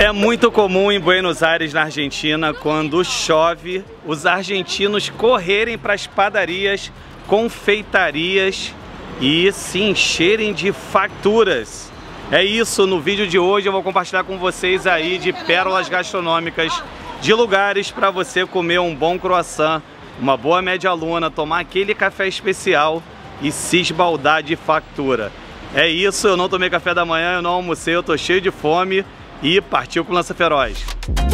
É muito comum em Buenos Aires, na Argentina, quando chove, os argentinos correrem para as padarias, confeitarias e se encherem de facturas. É isso, no vídeo de hoje eu vou compartilhar com vocês aí de pérolas gastronômicas, de lugares para você comer um bom croissant, uma boa média luna, tomar aquele café especial e se esbaldar de factura. É isso, eu não tomei café da manhã, eu não almocei, eu tô cheio de fome e partiu com Lança Feroz.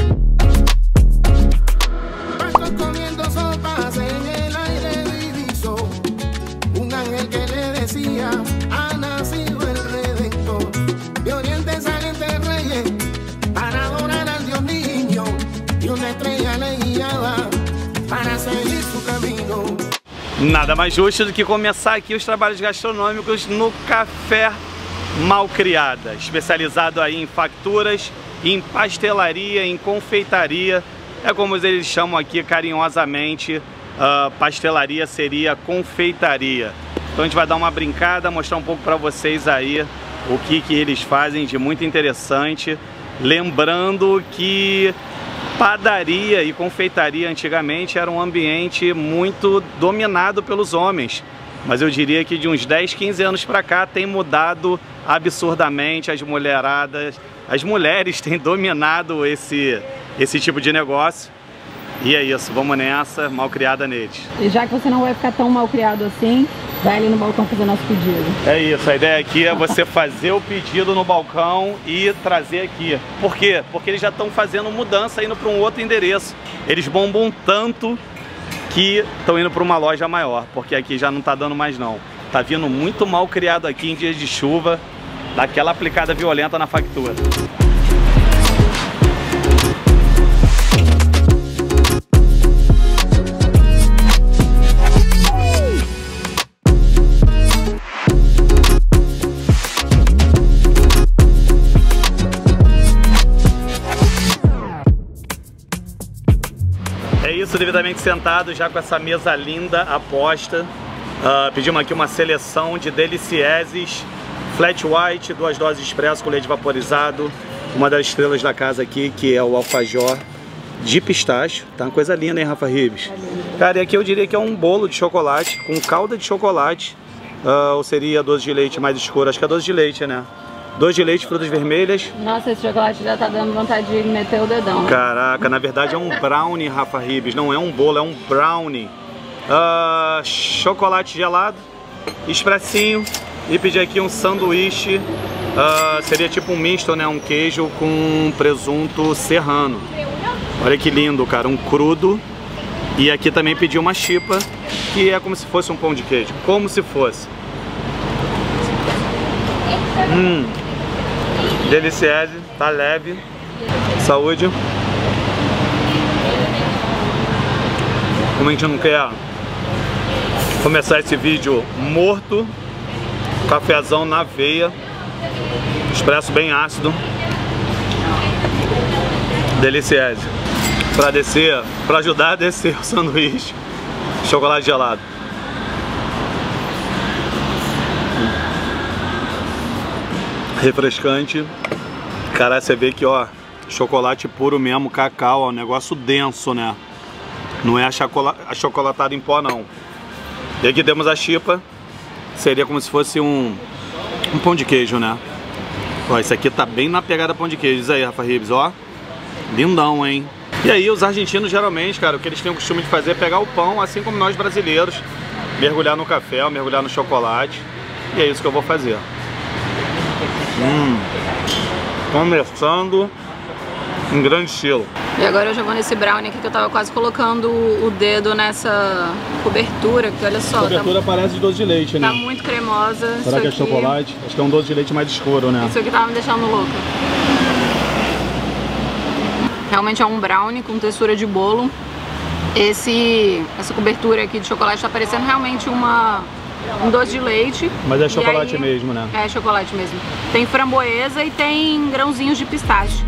Nada mais justo do que começar aqui os trabalhos gastronômicos no Café Malcriada, especializado aí em facturas, em pastelaria, em confeitaria. É como eles chamam aqui carinhosamente, pastelaria seria confeitaria. Então a gente vai dar uma brincada, mostrar um pouco para vocês aí o que eles fazem de muito interessante. Lembrando que padaria e confeitaria antigamente era um ambiente muito dominado pelos homens, mas eu diria que de uns 10, 15 anos para cá tem mudado absurdamente. As mulheres têm dominado esse tipo de negócio. E é isso, vamos nessa, malcriada neles. E já que você não vai ficar tão malcriado assim, vai ali no balcão fazer nosso pedido. É isso, a ideia aqui é você fazer o pedido no balcão e trazer aqui. Por quê? Porque eles já estão fazendo mudança, indo para um outro endereço. Eles bombam tanto que estão indo para uma loja maior, porque aqui já não está dando mais não. Tá vindo muito mal criado aqui em dias de chuva, daquela aplicada violenta na factura. É isso, devidamente sentado, já com essa mesa linda aposta. Pedimos aqui uma seleção de delicieses, flat white, 2 doses expresso com leite vaporizado. Uma das estrelas da casa aqui, que é o alfajor de pistache. Tá uma coisa linda, hein, Rafa Ribes? Cara, e aqui eu diria que é um bolo de chocolate, com calda de chocolate. Ou seria doce de leite mais escuro? Acho que é doce de leite, né? Doce de leite, frutas vermelhas. Nossa, esse chocolate já tá dando vontade de meter o dedão. Caraca, na verdade é um brownie, Rafa Ribes. Não é um bolo, é um brownie. Chocolate gelado, expressinho. E pedir aqui um sanduíche. Seria tipo um misto, né? Um queijo com presunto serrano. Olha que lindo, cara. Um crudo. E aqui também pedi uma chipa, que é como se fosse um pão de queijo. Como se fosse. Delicioso, tá leve. Saúde. Como a gente não quer começar esse vídeo morto, cafezão na veia, expresso bem ácido. Delicioso. Pra descer, pra ajudar a descer o sanduíche, chocolate gelado. Refrescante. Cara, você vê que, ó, chocolate puro mesmo, cacau, ó, um negócio denso, né? Não é achocolatado em pó, não. E aqui temos a chipa. Seria como se fosse um pão de queijo, né? Ó, esse aqui tá bem na pegada pão de queijo. Isso aí, Rafa Ribes, ó. Lindão, hein? E aí, os argentinos, geralmente, cara, o que eles têm o costume de fazer é pegar o pão, assim como nós brasileiros, mergulhar no café, mergulhar no chocolate. E é isso que eu vou fazer. Começando em grande estilo. E agora eu já vou nesse brownie aqui que eu tava quase colocando o dedo nessa cobertura, que olha só. A cobertura parece de doce de leite, né? Tá muito cremosa. Será que é chocolate? Acho que é um doce de leite mais escuro, né? Isso aqui tava me deixando louca. Realmente é um brownie com textura de bolo. Essa cobertura aqui de chocolate tá parecendo realmente um doce de leite. Mas é chocolate aí, mesmo, né? É chocolate mesmo. Tem framboesa e tem grãozinhos de pistache.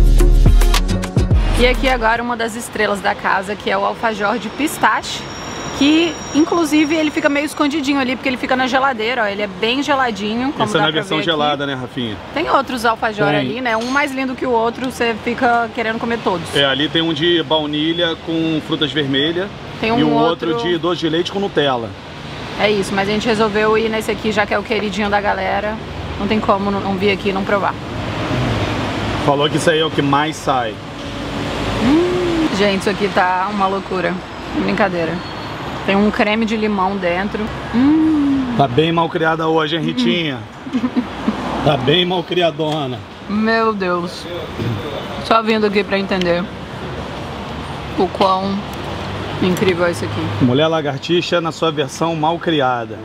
E aqui agora uma das estrelas da casa, que é o alfajor de pistache, que inclusive ele fica meio escondidinho ali, porque ele fica na geladeira, ó, ele é bem geladinho, como Essa é dá na pra versão ver gelada, aqui. né, Rafinha? Tem outros alfajor ali, né? Um mais lindo que o outro, você fica querendo comer todos. É, ali tem um de baunilha com frutas vermelhas Tem um e um outro de doce de leite com Nutella. É isso, mas a gente resolveu ir nesse aqui, já que é o queridinho da galera. Não tem como não vir aqui e não provar. Falou que isso aí é o que mais sai. Gente, isso aqui tá uma loucura. Brincadeira. Tem um creme de limão dentro. Tá bem mal criada hoje, hein, Ritinha? Tá bem mal criadona. Meu Deus. Só vindo aqui pra entender o quão incrível é isso aqui. Mulher lagartixa na sua versão mal criada.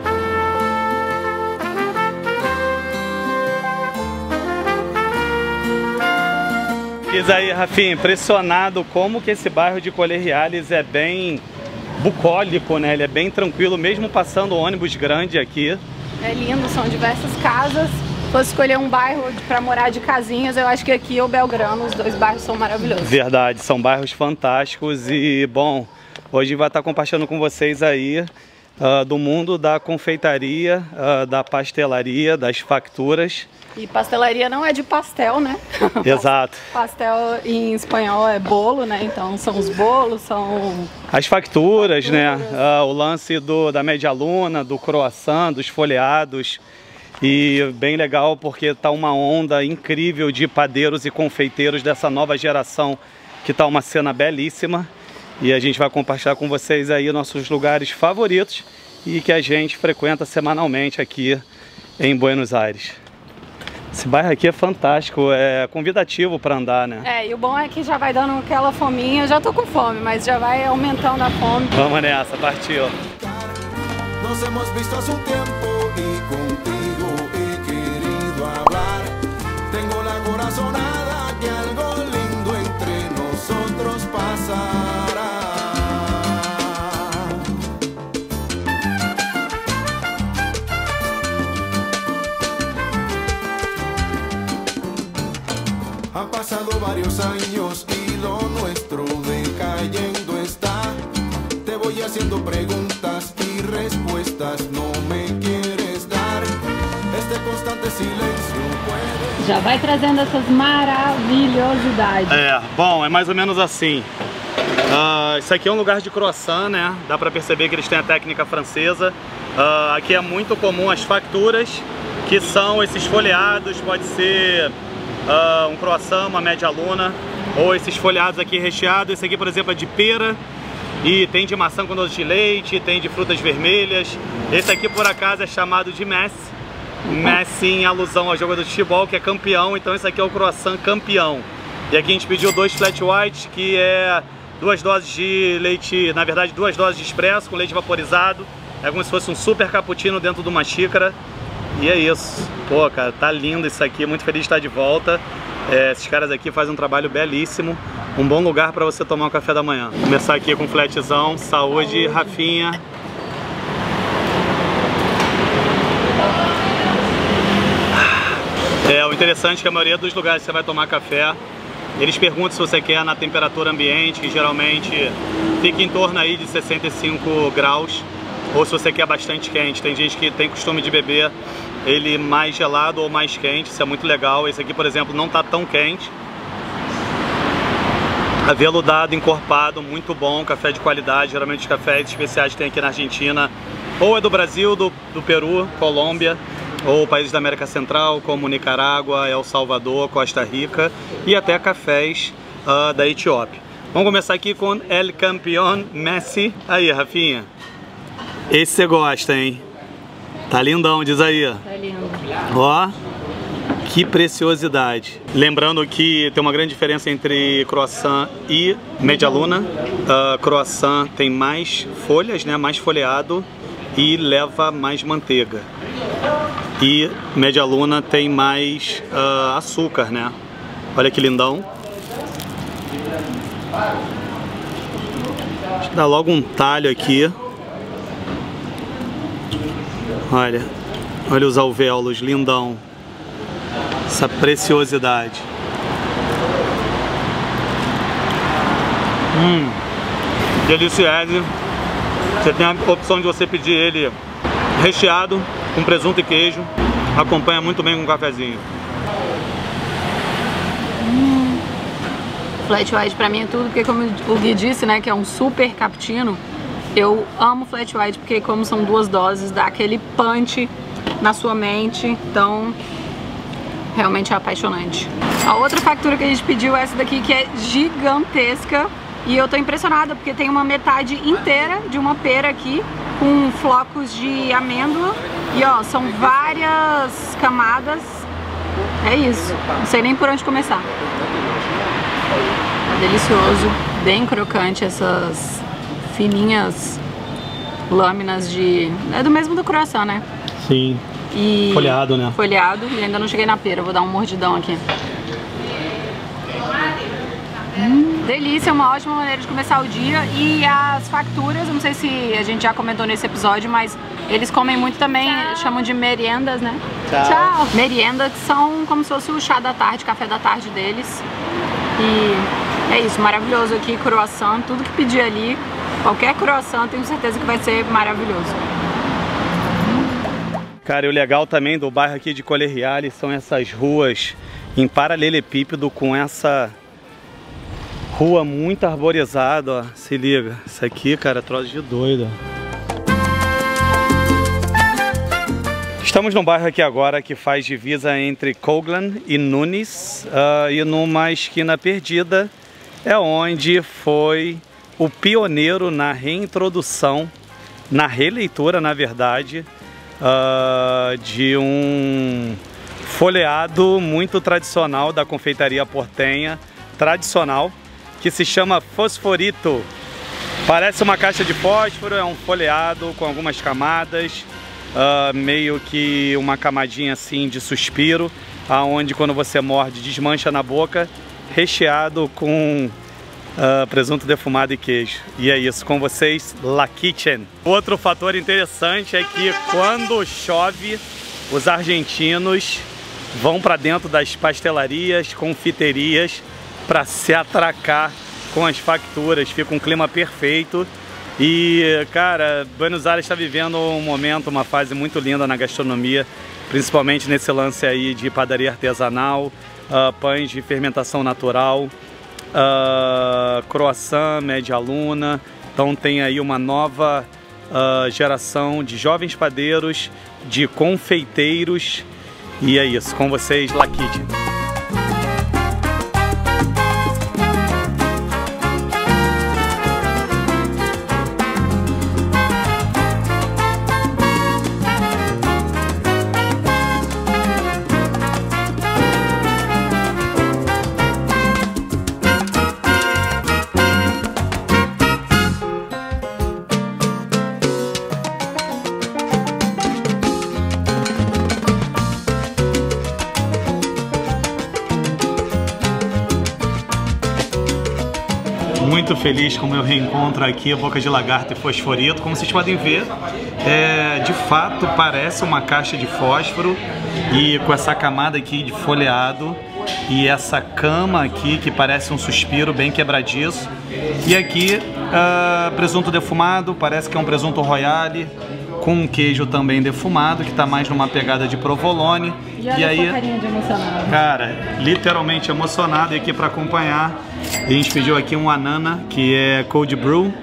Diz aí, Rafinha, impressionado como que esse bairro de Colle Reales é bem bucólico, né? Ele é bem tranquilo, mesmo passando ônibus grande aqui. É lindo, são diversas casas. Se fosse escolher um bairro pra morar de casinhas, eu acho que aqui ou Belgrano, os dois bairros são maravilhosos. Verdade, são bairros fantásticos e, bom, hoje vai estar compartilhando com vocês aí do mundo da confeitaria, da pastelaria, das facturas. E pastelaria não é de pastel, né? Exato. Pastel em espanhol é bolo, né? Então são os bolos, são... As facturas, né? O lance da media luna, do croissant, dos folheados. E bem legal porque tá uma onda incrível de padeiros e confeiteiros dessa nova geração, que tá uma cena belíssima. E a gente vai compartilhar com vocês aí nossos lugares favoritos e que a gente frequenta semanalmente aqui em Buenos Aires. Esse bairro aqui é fantástico, é convidativo para andar, né? É, e o bom é que já vai dando aquela fominha, já tô com fome, mas já vai aumentando a fome. Vamos nessa, partiu. Nos hemos visto hace un tiempo y contigo he querido hablar. Tengo la corazonada que algo lindo entre nosotros pasará. Han pasado varios años y lo nuestro decayendo está. Te voy haciendo preguntas y respuestas no me quieres dar. Este constante silêncio puede... Já vai trazendo essas maravilhosidades. É, bom, é mais ou menos assim. Isso aqui é um lugar de croissant, né? Dá pra perceber que eles têm a técnica francesa. Aqui é muito comum as facturas, que são esses folheados, pode ser um croissant, uma média luna, ou esses folhados aqui recheados. Esse aqui, por exemplo, é de pera. E tem de maçã com doce de leite, tem de frutas vermelhas. Esse aqui, por acaso, é chamado de Messi. Messi em alusão ao jogador de futebol, que é campeão. Então esse aqui é o croissant campeão. E aqui a gente pediu 2 flat white, que é 2 doses de leite, na verdade 2 doses de expresso com leite vaporizado. É como se fosse um super cappuccino dentro de uma xícara. E é isso. Pô, cara, tá lindo isso aqui. Muito feliz de estar de volta. Esses caras aqui fazem um trabalho belíssimo. Um bom lugar para você tomar um café da manhã. Vou começar aqui com um flatzão. Saúde, Rafinha. O interessante é que a maioria dos lugares que você vai tomar café, eles perguntam se você quer na temperatura ambiente, que geralmente fica em torno aí de 65 graus, ou se você quer bastante quente. Tem gente que tem costume de beber ele mais gelado ou mais quente, isso é muito legal. Esse aqui, por exemplo, não tá tão quente. Aveludado, encorpado, muito bom, café de qualidade. Geralmente os cafés especiais que tem aqui na Argentina ou é do Brasil, do Peru, Colômbia, ou países da América Central, como Nicarágua, El Salvador, Costa Rica, e até cafés da Etiópia. Vamos começar aqui com El Campeón Messi. Aí, Rafinha, esse você gosta, hein? Tá lindão, diz aí. Tá lindo. Ó, que preciosidade. Lembrando que tem uma grande diferença entre croissant e media luna. Croissant tem mais folhas, né? Mais folheado e leva mais manteiga. E media luna tem mais açúcar, né? Olha que lindão. Deixa eu dar logo um talho aqui. Olha, olha os alvéolos, lindão. Essa preciosidade. Delicioso. Você tem a opção de você pedir ele recheado, com presunto e queijo. Acompanha muito bem com um cafezinho. Flat white pra mim é tudo, porque como o Gui disse, né, que é um super cappuccino, eu amo flat white porque como são 2 doses, dá aquele punch na sua mente, então realmente é apaixonante. A outra factura que a gente pediu é essa daqui, que é gigantesca, e eu tô impressionada porque tem uma metade inteira de uma pera aqui com flocos de amêndoa e ó, são várias camadas. É isso, não sei nem por onde começar. É delicioso, bem crocante, essas fininhas lâminas de... é do mesmo do croissant, né? Sim. E... folhado, né? Folhado, e ainda não cheguei na pera, vou dar um mordidão aqui. Delícia, uma ótima maneira de começar o dia. E as facturas, eu não sei se a gente já comentou nesse episódio, mas eles comem muito também, chamam de meriendas, né? Tchau. Tchau! Meriendas que são como se fosse o chá da tarde, café da tarde deles. E é isso, maravilhoso aqui, croissant, tudo que pedir ali, qualquer croissant, tenho certeza que vai ser maravilhoso. Cara, e o legal também do bairro aqui de Colle Reale são essas ruas em paralelepípedo com essa rua muito arborizada, ó. Se liga, isso aqui, cara, é troço de doido. Estamos num bairro aqui agora que faz divisa entre Coghlan e Núñez, e numa esquina perdida é onde foi o pioneiro na reintrodução, na releitura, na verdade, de um folheado muito tradicional da confeitaria portenha, tradicional, que se chama Fosforito. Parece uma caixa de fósforo, é um folheado com algumas camadas, meio que uma camadinha assim de suspiro, aonde quando você morde desmancha na boca, recheado com presunto defumado e queijo. E é isso, com vocês, La Kitchen. Outro fator interessante é que quando chove, os argentinos vão para dentro das pastelarias, confiterias, para se atracar com as facturas. Fica um clima perfeito. E, cara, Buenos Aires está vivendo um momento, uma fase muito linda na gastronomia, principalmente nesse lance aí de padaria artesanal, pães de fermentação natural, croissant, média luna. Então tem aí uma nova geração de jovens padeiros, de confeiteiros. E é isso, com vocês, La Kitchen. Muito feliz com o meu reencontro aqui, a Boca de Lagarto e Fosforito. Como vocês podem ver, de fato parece uma caixa de fósforo, e com essa camada aqui de folheado e essa cama aqui que parece um suspiro bem quebradiço. E aqui presunto defumado, parece que é um presunto royale com um queijo também defumado, que está mais numa pegada de provolone. E aí, carinha de emocionado. Cara, literalmente emocionado. E aqui para acompanhar, a gente pediu aqui um anana, que é cold brew,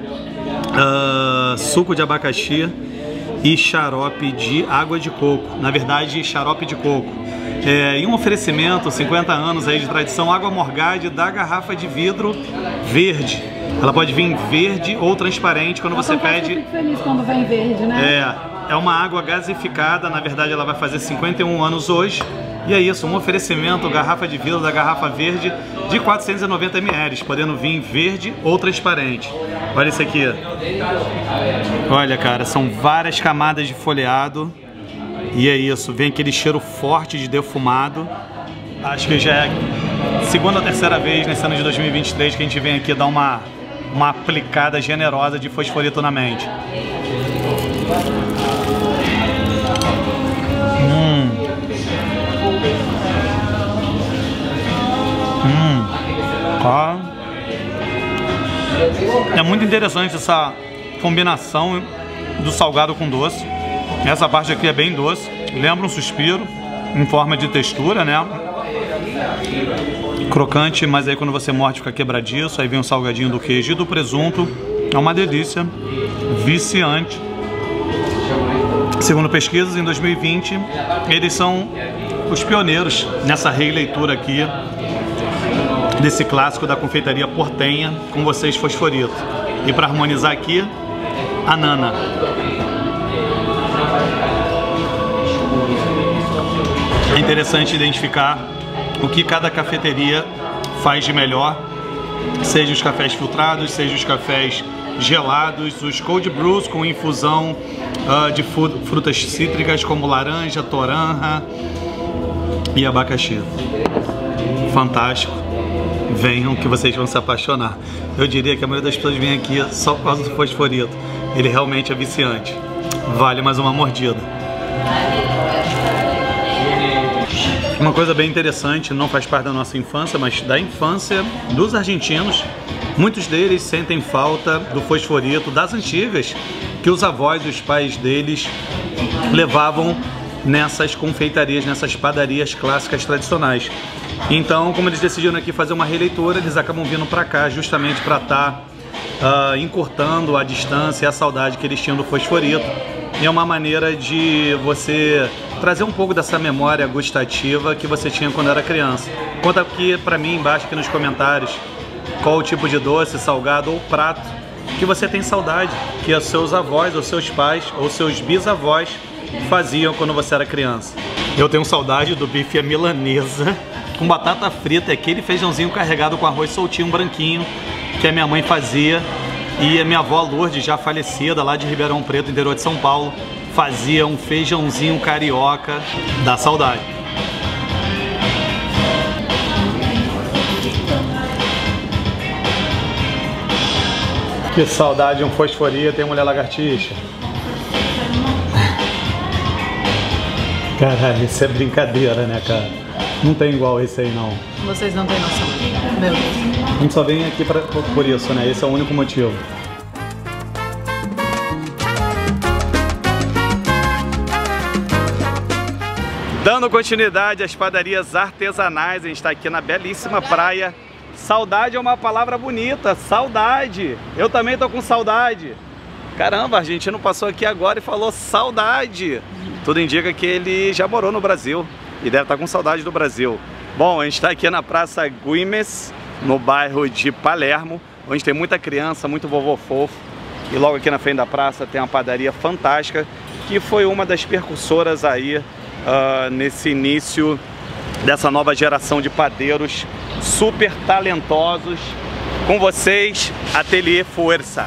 suco de abacaxi e xarope de água de coco. Na verdade, xarope de coco. E um oferecimento, 50 anos aí de tradição, água morgade da garrafa de vidro verde. Ela pode vir verde ou transparente quando você pede. Eu fico feliz quando vem verde, né? É uma água gasificada, na verdade ela vai fazer 51 anos hoje. E é isso, um oferecimento, garrafa de vidro da garrafa verde de 490 ml, podendo vir verde ou transparente. Olha isso aqui. Olha, cara, são várias camadas de folheado. E é isso, vem aquele cheiro forte de defumado. Acho que já é a segunda ou terceira vez nesse ano de 2023 que a gente vem aqui dar uma aplicada generosa de fosforito na mente. É muito interessante essa combinação do salgado com doce. Essa parte aqui é bem doce, lembra um suspiro em forma de textura, né? Crocante, mas aí quando você morde fica quebradiço. Aí vem o salgadinho do queijo e do presunto. É uma delícia, viciante. Segundo pesquisas, em 2020, eles são os pioneiros nessa releitura aqui desse clássico da confeitaria portenha com vocês, Fosforito. E para harmonizar aqui, a nana. É interessante identificar o que cada cafeteria faz de melhor, seja os cafés filtrados, seja os cafés gelados, os cold brews com infusão de frutas cítricas como laranja, toranja e abacaxi. Fantástico. Venham que vocês vão se apaixonar. Eu diria que a maioria das pessoas vem aqui só por causa do Fosforito. Ele realmente é viciante. Vale mais uma mordida. Uma coisa bem interessante, não faz parte da nossa infância, mas da infância dos argentinos. Muitos deles sentem falta do Fosforito das antigas, que os avós e os pais deles levavam nessas confeitarias, nessas padarias clássicas tradicionais. Então, como eles decidiram aqui fazer uma releitura, eles acabam vindo para cá justamente para estar encurtando a distância e a saudade que eles tinham do Fosforito. E é uma maneira de você trazer um pouco dessa memória gustativa que você tinha quando era criança. Conta aqui para mim embaixo aqui nos comentários qual o tipo de doce, salgado ou prato que você tem saudade, que os seus avós, ou seus pais, ou seus bisavós faziam quando você era criança. Eu tenho saudade do bife à milanesa com batata frita, aquele feijãozinho carregado com arroz soltinho, branquinho, que a minha mãe fazia. E a minha avó Lourdes, já falecida, lá de Ribeirão Preto, interior de São Paulo, fazia um feijãozinho carioca da saudade. Que saudade de um Fosforito, hein, mulher lagartixa? Caralho, isso é brincadeira, né, cara? Não tem igual esse aí, não. Vocês não têm noção. Meu Deus. A gente só vem aqui por isso, né? Esse é o único motivo. Dando continuidade às padarias artesanais, a gente está aqui na belíssima praia. Saudade é uma palavra bonita, saudade. Eu também tô com saudade. Caramba, a argentino passou aqui agora e falou saudade. Tudo indica que ele já morou no Brasil e deve estar com saudade do Brasil. Bom, a gente está aqui na Praça Güemes, no bairro de Palermo, onde tem muita criança, muito vovô fofo. E logo aqui na frente da praça tem uma padaria fantástica, que foi uma das percursoras aí nesse início dessa nova geração de padeiros super talentosos. Com vocês, Ateliê Fuerza.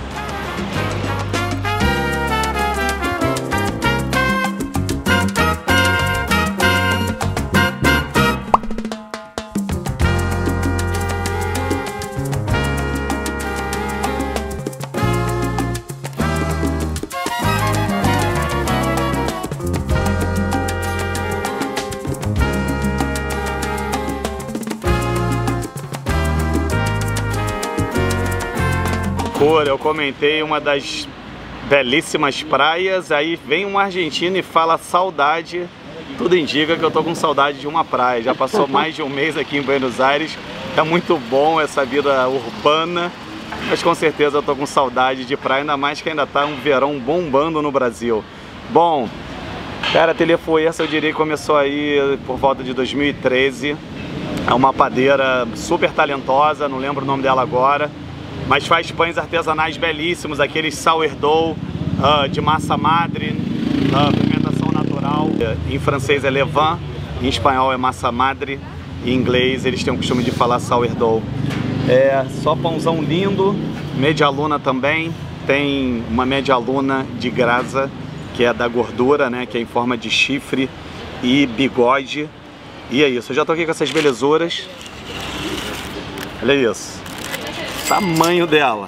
Eu comentei uma das belíssimas praias, aí vem um argentino e fala saudade. Tudo indica que eu tô com saudade de uma praia. Já passou mais de um mês aqui em Buenos Aires. É muito bom essa vida urbana, mas com certeza eu tô com saudade de praia, ainda mais que ainda tá um verão bombando no Brasil. Bom, cara, Ateliê Fuerza, eu diria que começou aí por volta de 2013. É uma padeira super talentosa, não lembro o nome dela agora, mas faz pães artesanais belíssimos, aqueles sourdough de massa madre, fermentação natural. Em francês é levain, em espanhol é massa madre, em inglês eles têm o costume de falar sourdough. É só pãozão lindo, media luna também, tem uma media luna de grasa, que é da gordura, né, que é em forma de chifre e bigode. E é isso, eu já tô aqui com essas belezuras. Olha isso. Tamanho dela.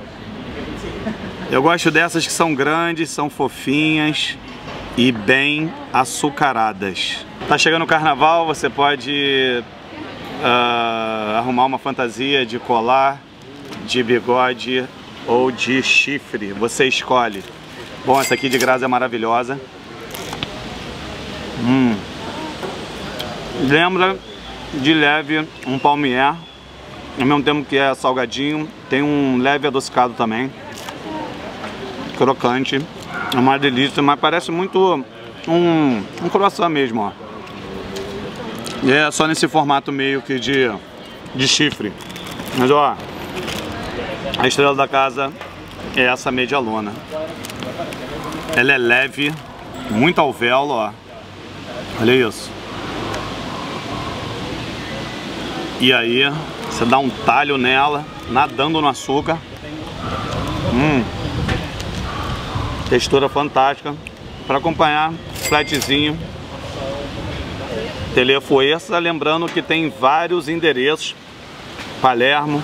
Eu gosto dessas que são grandes, são fofinhas e bem açucaradas. Tá chegando o carnaval, você pode arrumar uma fantasia de colar, de bigode ou de chifre, você escolhe. Bom, essa aqui de Graza é maravilhosa. Lembra de leve um palmier, ao mesmo tempo que é salgadinho, tem um leve adocicado também, crocante, é uma delícia, mas parece muito um croissant mesmo, ó. E é só nesse formato meio que de chifre. Mas ó, a estrela da casa é essa medialuna. Ela é leve, muito alvéolo, ó. Olha isso. E aí, você dá um talho nela, nadando no açúcar. Textura fantástica. Para acompanhar, flatzinho. Telefoessa, lembrando que tem vários endereços. Palermo,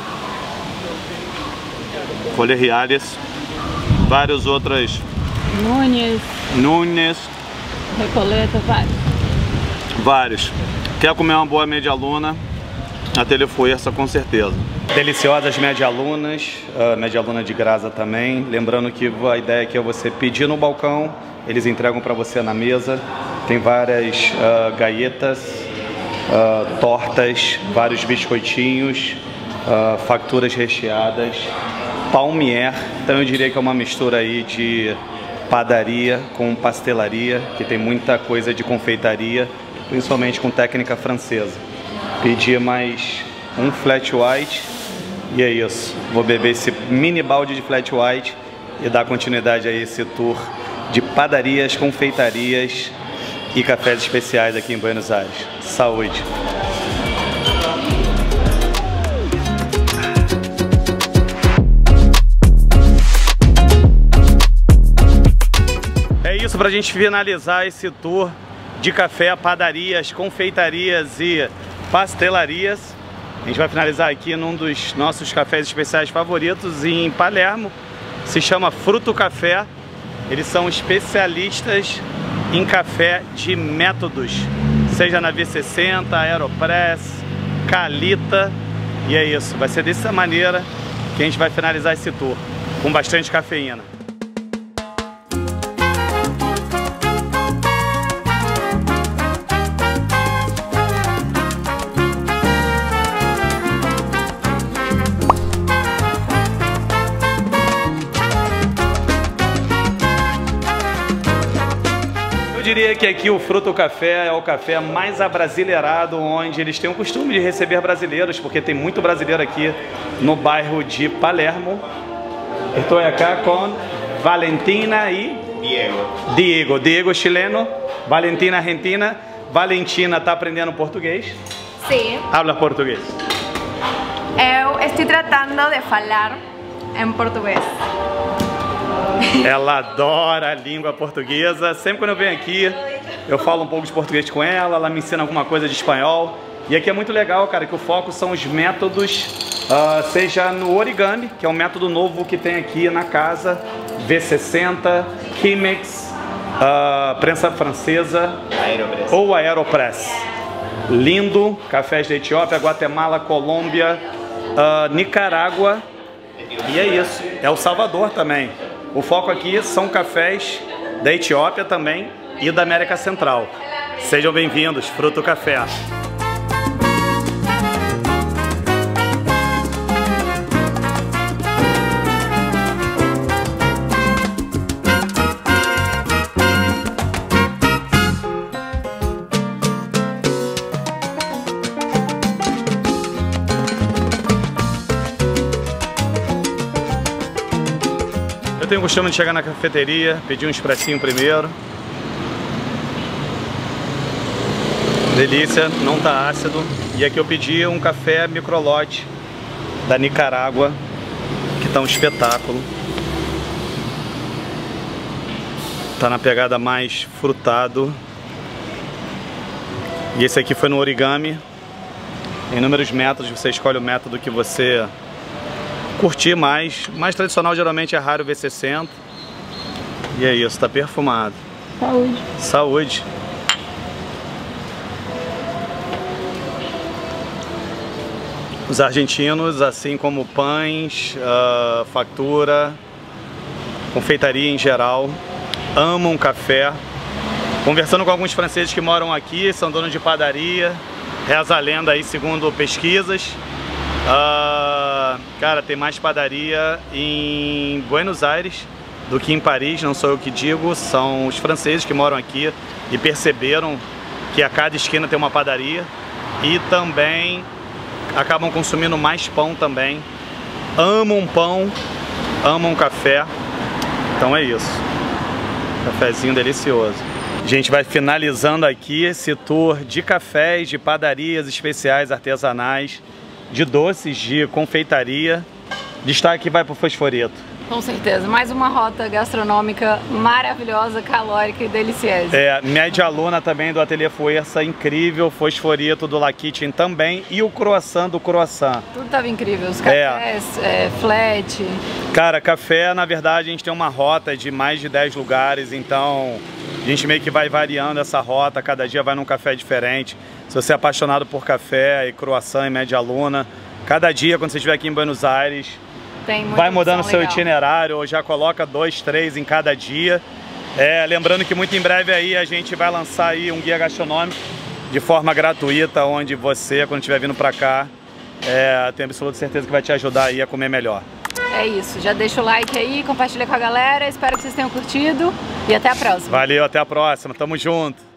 Colher-Reales, várias outras. Núñez. Recoleta, Vários. Quer comer uma boa medialuna? A Telefoessa com certeza. Deliciosas medialunas, medialuna de Graza também. Lembrando que a ideia aqui é você pedir no balcão, eles entregam para você na mesa. Tem várias galletas, tortas, vários biscoitinhos, facturas recheadas, palmier. Então eu diria que é uma mistura aí de padaria com pastelaria, que tem muita coisa de confeitaria, principalmente com técnica francesa. Pedi mais um flat white e é isso. Vou beber esse mini balde de flat white e dar continuidade a esse tour de padarias, confeitarias e cafés especiais aqui em Buenos Aires. Saúde! É isso, pra gente finalizar esse tour de café, padarias, confeitarias e pastelarias. A gente vai finalizar aqui num dos nossos cafés especiais favoritos em Palermo. Se chama Fruto Café. Eles são especialistas em café de métodos, seja na V60, Aeropress, Calita. E é isso, vai ser dessa maneira que a gente vai finalizar esse tour, com bastante cafeína. Eu diria que aqui o Fruto Café é o café mais abrasileirado, onde eles têm o costume de receber brasileiros, porque tem muito brasileiro aqui no bairro de Palermo. Estou aqui com Valentina e Diego. Diego chileno, Valentina argentina. Valentina está aprendendo português? Sim. Habla português? Eu estou tratando de falar em português. Ela adora a língua portuguesa. Sempre quando eu venho aqui, eu falo um pouco de português com ela, ela me ensina alguma coisa de espanhol. E aqui é muito legal, cara, que o foco são os métodos, seja no origami, que é um método novo que tem aqui na casa, V60, Chemex, prensa francesa ou Aeropress. Lindo, cafés da Etiópia, Guatemala, Colômbia, Nicarágua. E é isso, é o Salvador também. O foco aqui são cafés da Etiópia também e da América Central. Sejam bem-vindos, Fruto Café. Eu tenho o costume de chegar na cafeteria, pedir um expressinho primeiro. Delícia, não tá ácido. E aqui eu pedi um café microlote da Nicarágua, que tá um espetáculo. Tá na pegada mais frutado. E esse aqui foi no origami. Tem inúmeros métodos, você escolhe o método que você curtir mais. Mais tradicional geralmente é raro V60. E é isso, tá perfumado. Saúde. Saúde. Os argentinos, assim como pães, factura, confeitaria em geral, amam café. Conversando com alguns franceses que moram aqui, são donos de padaria, reza a lenda aí segundo pesquisas. Cara, tem mais padaria em Buenos Aires do que em Paris, não sou eu que digo, são os franceses que moram aqui e perceberam que a cada esquina tem uma padaria e também acabam consumindo mais pão também. Amam pão, amam café, então é isso. Cafezinho delicioso. A gente vai finalizando aqui esse tour de cafés, de padarias especiais artesanais, de doces, de confeitaria. Destaque vai para o Fosforeto. Com certeza, mais uma rota gastronômica maravilhosa, calórica e deliciosa. Média Luna também do Ateliê Fuerça, incrível, Fosforeto do La Kitchen também e o croissant do croissant. Tudo tava incrível, os cafés, flat. Cara, café, na verdade, a gente tem uma rota de mais de 10 lugares, então a gente meio que vai variando essa rota, cada dia vai num café diferente. Se você é apaixonado por café e croissant e Média Luna, cada dia, quando você estiver aqui em Buenos Aires, vai mudando o seu itinerário, ou já coloca 2, 3 em cada dia. Lembrando que muito em breve aí a gente vai lançar aí um guia gastronômico de forma gratuita, onde você, quando estiver vindo pra cá, tenho absoluta certeza que vai te ajudar aí a comer melhor. É isso, já deixa o like aí, compartilha com a galera, espero que vocês tenham curtido e até a próxima. Valeu, até a próxima, tamo junto.